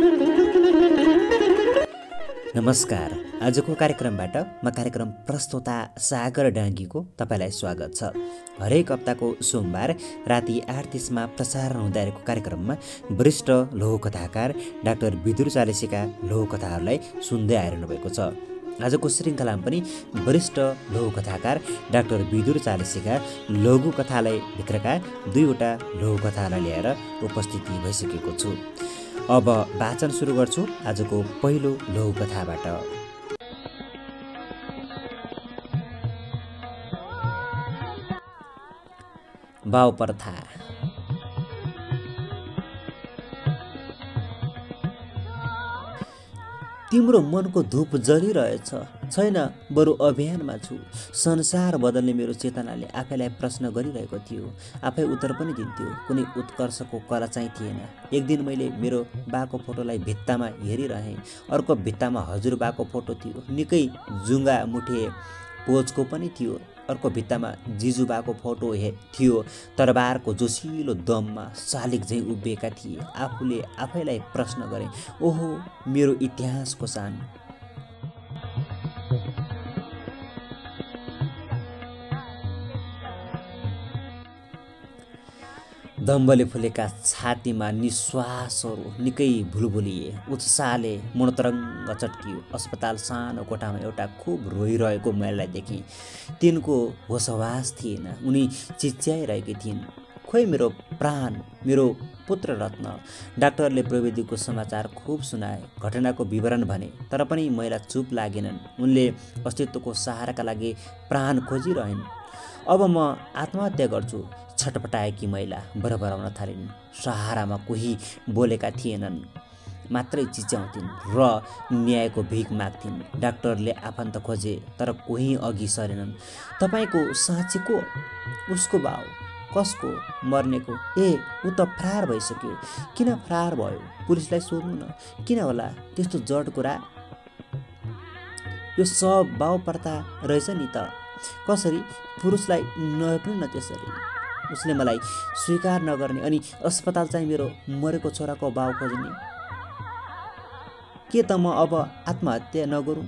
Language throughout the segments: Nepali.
नमस्कार। आजको कार्यक्रमबाट म कार्यक्रम प्रस्तोता सागर डाङ्गीको तपाईँलाई स्वागत छ। हरेक हप्ताको सोमबार राति 8:30मा प्रसारण हुँदैरहेको कार्यक्रममा वरिष्ठ लघुकथाकार डाक्टर विदुर चालिसेका लघुकथाहरूलाई सुन्दै आइरहनु भएको छ। आजको श्रृङ्खलामा पनि वरिष्ठ लघुकथाकार डाक्टर विदुर चालिसेका लघुकथालयभित्रका 2वटा लघुकथालाई ल्याएर उपस्थिति भइसकेको छु। अब वाचन सुरु गर्छु आजको पहिलो लघुकथाबाट। बाउप्रथा। तिम्रो मनको धुप जलिरहेछ, छैन बरु अभियानमा छु। संसार बदल्ने मेरो चेतनाले आफैलाई प्रश्न गरिरहेको थियो। आफै उत्तर पनि दिन्थ्यो। कुनै उत्कर्षको कला चाहिँ थिएन। एक दिन मैले मेरो बाको फोटोलाई भित्तामा हेरिरहेँ। अर्को भित्तामा हजुरबाको फोटो थियो। निकै जुङ्गा मुठे पोजको पनि थियो। अर्को भित्तामा जिजुबाको फोटो थियो। तरबारको जोसिलो दममा शालिग झैँ उभिएका थिए। आफूले आफैलाई प्रश्न गरेँ, ओहो मेरो इतिहासको सान। दम्बले फुलेका छातीमा निश्वासहरू निकै भुलभुलिए। उत्साहले मनोतरङ्ग चट्कियो। अस्पताल सानो कोठामा एउटा खुब रोइरहेको महिलालाई देखेँ। तिनको होसहवास थिएन। उनी चिच्याइरहेकी थिइन्, खोइ मेरो प्राण, मेरो पुत्र रत्न। डाक्टरले प्रविधिको समाचार खुब सुनाए, घटनाको विवरण भने, तर पनि महिला चुप लागेनन्। उनले अस्तित्वको सहाराका लागि प्राण खोजिरहन्। अब म आत्महत्या गर्छु, छटपटाएकी महिला बरबराउन थालिन्। सहारामा कोही बोलेका थिएनन्, मात्रै चिच्याउँथिन् र न्यायको भिख माग्थिन्। डाक्टरले आफन्त खोजे, तर कोही अघि सरेनन्। तपाईँको साँच्ची को? उसको बाउ। कसको? मर्नेको। ए, ऊ त फरार भइसक्यो। किन फरार भयो? पुलिसलाई सोध्नु न। किन होला त्यस्तो जड कुरा? यो सब बाउप्रथा रहेछ नि त। कसरी? पुरुषलाई नहेप्नु न त्यसरी। उसले मलाई स्वीकार नगर्ने अनि अस्पताल चाहिँ मेरो मरेको छोराको बाउ खोज्ने। के त म अब आत्महत्या नगरौँ?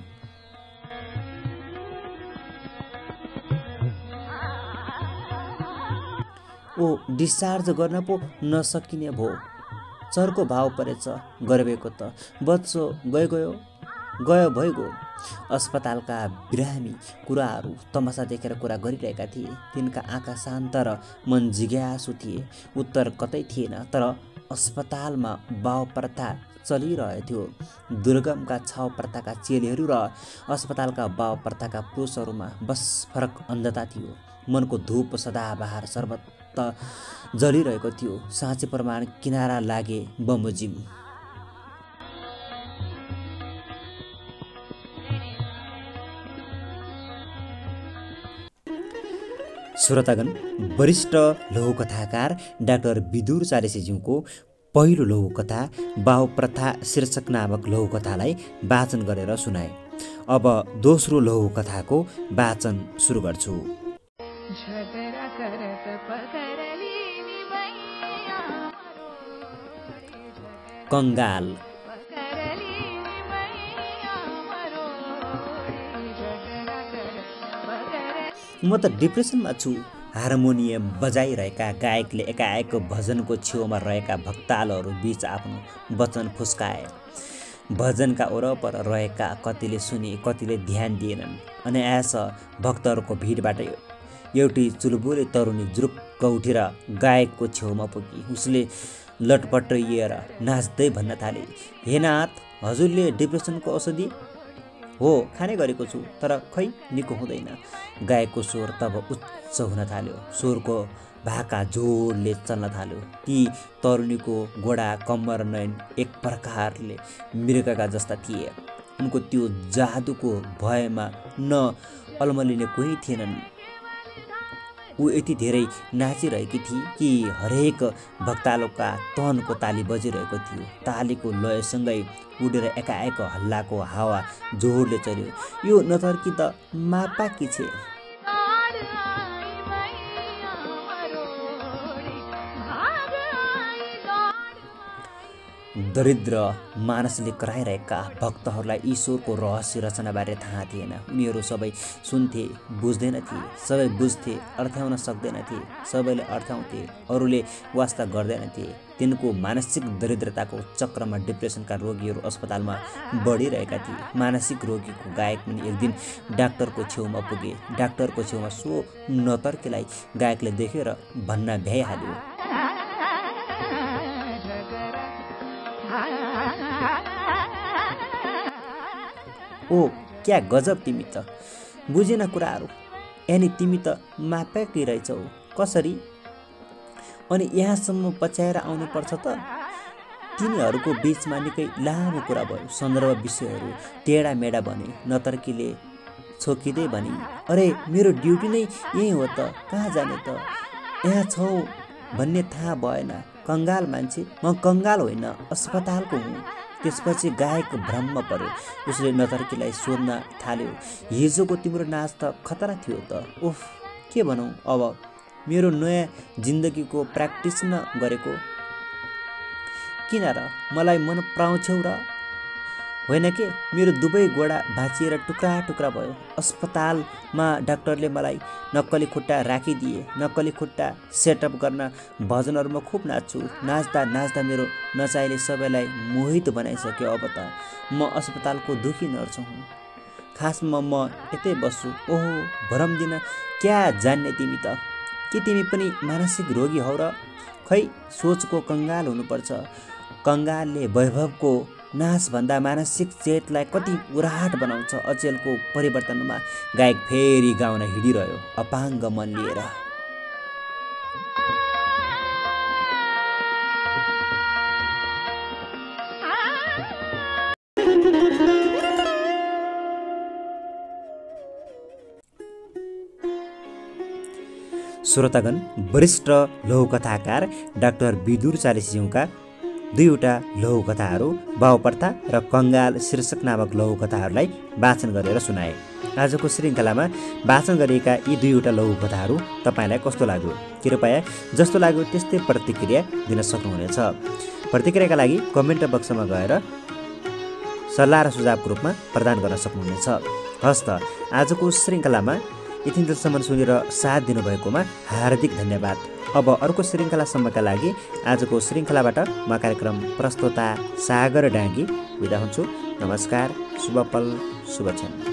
ओ, डिस्चार्ज गर्न पो नसकिने भो। चर्को भाव परेछ गरेको त। बच्चो गयो भइगयो। अस्पतालका बिरामी कुराहरू तमासा देखेर कुरा गरिरहेका थिए। तिनका आँखा शान्त र मन जिज्ञासु थिए। उत्तर कतै थिएन, तर अस्पतालमा बाउप्रथा चलिरहेथ्यो। दुर्गमका छाउ प्रथाका चेलीहरू र अस्पतालका बाउप्रथाका पुरुषहरूमा बस फरक अन्धता थियो। मनको धूप सदाबहार सर्वत्र जलिरहेको थियो। साँचे प्रमाण किनारा लागे बमोजिम। श्रोतागण, वरिष्ठ लघुकथाकार डाक्टर विदुर चालिसेज्यूको पहिलो लघुकथा बाउप्रथा शीर्षक नामक लघुकथालाई वाचन गरेर सुनाए। अब दोस्रो लघुकथाको वाचन सुरु गर्छु। कंगाल। म त डिप्रेसनमा छु। हार्मोनियम बजाइरहेका गायकले एकाएक भजनको छेउमा रहेका भक्तालहरू बीच आफ्नो वचन फुस्काए। भजनका वरपर रहेका कतिले सुने, कतिले ध्यान दिएनन्। अनायास भक्तहरूको भिडबाट एउटी चुलबुले तरुनी जुरुक्क उठेर गायकको छेउमा पुगी। उसले लटपटाइएर नाच्दै भन्न थाले, हे नाथ, हजुरले डिप्रेसनको औषधि? हो, खाने गरेको छु, तर खै निको हुँदैन। गायकको स्वर तब उच्च हुन थाल्यो। स्वरको भाका जोडले चल्न थाल्यो। ती तरुणीको गोडा, कम्मर, नयन एक प्रकारले मृगका जस्ता थिए। उनको त्यो जादुको भयमा न अलमलिने कोही थिएनन्। ऊ यति धेरै नाचिरहेकी थिए कि हरेक भक्तालोका तनको ताली बजिरहेको थियो। तालीको लयसँगै उडेर एकाएक हल्लाको हावा जोडले चल्यो। यो नतर्की त मापाकी छे। दरिद्र मानसले कराइरहेका भक्तहरूलाई ईश्वरको रहस्य रचनाबारे थाहा थिएन। उनीहरू सबै सुन्थे, बुझ्दैनथे, सबै बुझ्थे, अर्थ्याउन सक्दैनथे, सबैले अर्थ्याउँथे, अरूले वास्ता गर्दैनथे। तिनको मानसिक दरिद्रताको चक्रमा डिप्रेसनका रोगीहरू अस्पतालमा बढिरहेका थिए। मानसिक रोगीको गायक पनि एक दिन डाक्टरको छेउमा पुगे। डाक्टरको छेउमा सो नतर्केलाई गायकले देखेर भन्न भ्याइहाल्यो, ओ क्या गजब, तिमी त बुझेन कुराहरू। यानि तिमी त मापेकै रहेछौ। कसरी? अनि यहाँसम्म पच्याएर आउनुपर्छ त? तिनीहरूको बिचमा निकै लामो कुरा भयो। सन्दर्भ विषयहरू टेढा मेढा भने। नतर्कीले छोकिँदै भने, अरे मेरो ड्युटी नै यही हो त, कहाँ जाने त? यहाँ छौ भन्ने थाहा भएन। कङ्गाल मान्छे, म कङ्गाल होइन, अस्पतालको हुँ। त्यसपछि गायक भ्रममा पर्यो। उसले नतर्कीलाई सोध्न थाल्यो, हिजोको तिम्रो नाच त खतरा थियो त। ओफ, के भनौँ अब, मेरो नयाँ जिन्दगीको प्र्याक्टिस न गरेको। किन र? मलाई मन पराउँछौ र? होइन के, मेरो दुवै गोडा भाँचिएर टुक्रा टुक्रा भयो। अस्पतालमा डाक्टरले मलाई नक्कली खुट्टा राखिदिए। नक्कली खुट्टा सेटअप गर्न भजनहरूमा खुब नाच्छु। नाच्दा नाच्दा मेरो नचाइले सबैलाई मोहित बनाइसक्यो। अब त म अस्पतालको दुखी नर्स हुँ। खासमा म यतै बस्छु। ओहो, भरम दिन क्या जान्ने तिमी त? के तिमी पनि मानसिक रोगी हौ र? खै, सोचको कङ्गाल हुनुपर्छ। कङ्गालले वैभवको नाशभन्दा मानसिक चेतलाई कति उराट बनाउँछ। अचेलको परिवर्तनमा गायक फेरि गाउन हिँडिरह्यो, अपाङ्ग मन लिएर। श्रोतागण, वरिष्ठ लघुकथाकार डाक्टर विदुर चालिसिंहका दुईवटा लघुकथाहरू भावप्रथा र कङ्गाल शीर्षक नामक लघुकथाहरूलाई वाचन गरेर सुनाए। आजको श्रृङ्खलामा वाचन गरिएका यी दुईवटा लघुकथाहरू तपाईँलाई कस्तो लाग्यो? कृपया जस्तो लाग्यो त्यस्तै प्रतिक्रिया दिन सक्नुहुनेछ। प्रतिक्रियाका लागि कमेन्ट बक्समा गएर सल्लाह र सुझावको रूपमा प्रदान गर्न सक्नुहुनेछ। हस्त, आजको श्रृङ्खलामा यतिन्जेलसम्म सुनेर साथ दिनुभएकोमा हार्दिक धन्यवाद। अब अर्को श्रृङ्खलासम्मका लागि आजको श्रृङ्खलाबाट म कार्यक्रम प्रस्तोता सागर डाँगी बिदा हुन्छु। नमस्कार, शुभ पल, शुभ क्षण।